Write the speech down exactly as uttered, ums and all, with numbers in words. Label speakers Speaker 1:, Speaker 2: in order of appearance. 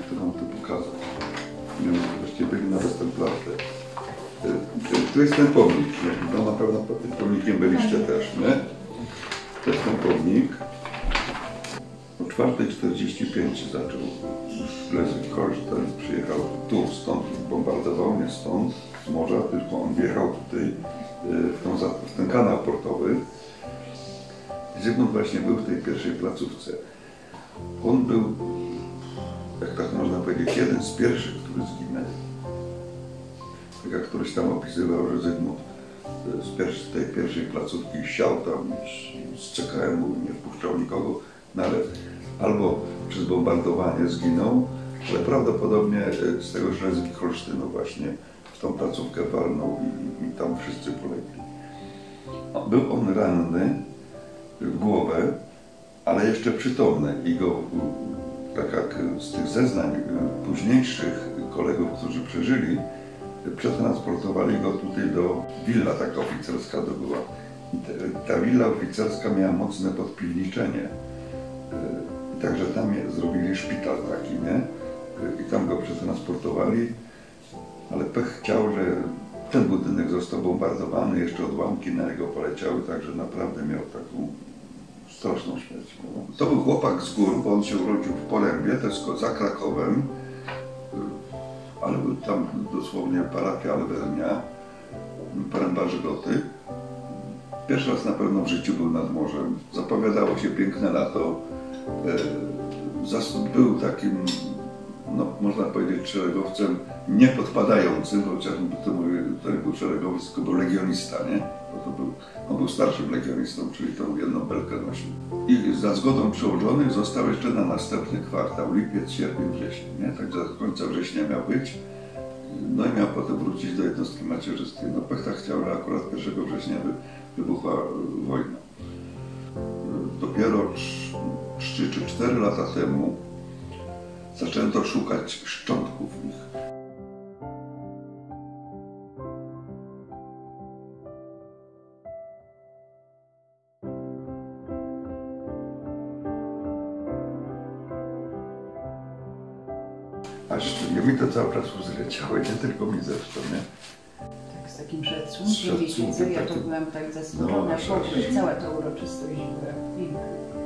Speaker 1: chcę wam to pokazać. Właściwie byli na Westerplatte. Tu jest ten pomnik. No na pewno pod tym pomnikiem byliście też, nie? To jest ten pomnik. O czwartej czterdzieści pięć zaczął Schleswig-Holstein, przyjechał tu, stąd, bombardował, nie stąd, z morza, tylko on wjechał tutaj w, tą, w ten kanał portowy. Zygmunt właśnie był w tej pierwszej placówce. On był, jak tak można powiedzieć, jeden z pierwszych, który zginął. Tak jak któryś tam opisywał, że Zygmunt z, pierwszy, z tej pierwszej placówki siał tam z, z C K M-u, nie wpuszczał nikogo, no ale albo przez bombardowanie zginął, ale prawdopodobnie z tego Schleswig-Holsteinu właśnie w tą placówkę walnął i, i tam wszyscy polegli. Był on ranny w głowę, ale jeszcze przytomny i go, tak jak z tych zeznań późniejszych kolegów, którzy przeżyli, przetransportowali go tutaj do, willa taka oficerska to była. I te, ta willa oficerska miała mocne podpiwniczenie. I także tam je, zrobili szpital taki, nie? I tam go przetransportowali, ale pech chciał, że ten budynek został bombardowany, jeszcze odłamki na niego poleciały, także naprawdę miał taką straszną śmierć. To był chłopak z gór, bo on się urodził w Porębie, to jest za Krakowem, ale był tam dosłownie parafia Alwernia, Poręba Żygoty. Pierwszy raz na pewno w życiu był nad morzem, zapowiadało się piękne lato. Był takim, no, można powiedzieć, szeregowcem niepodpadającym, chociaż to, mówię, to nie był szeregowiec, tylko był legionista, nie? Bo to był, on był starszym legionistą, czyli tą jedną belkę nosił. I za zgodą przełożonych został jeszcze na następny kwartał, lipiec, sierpień, wrzesień, nie? Także do końca września miał być. No i miał potem wrócić do jednostki macierzystej. No pech tak chciał, że akurat pierwszego września wybuchła wojna. Dopiero trzy czy cztery lata temu zaczęto szukać szczątków ich. Aż mi to cały czas uzleciało, nie tylko mi zresztą, nie?
Speaker 2: Tak, z takim szacunkiem, wiecie co, ja to byłam tak zaskoczona,
Speaker 1: no,
Speaker 2: cała ta uroczystość była piękna.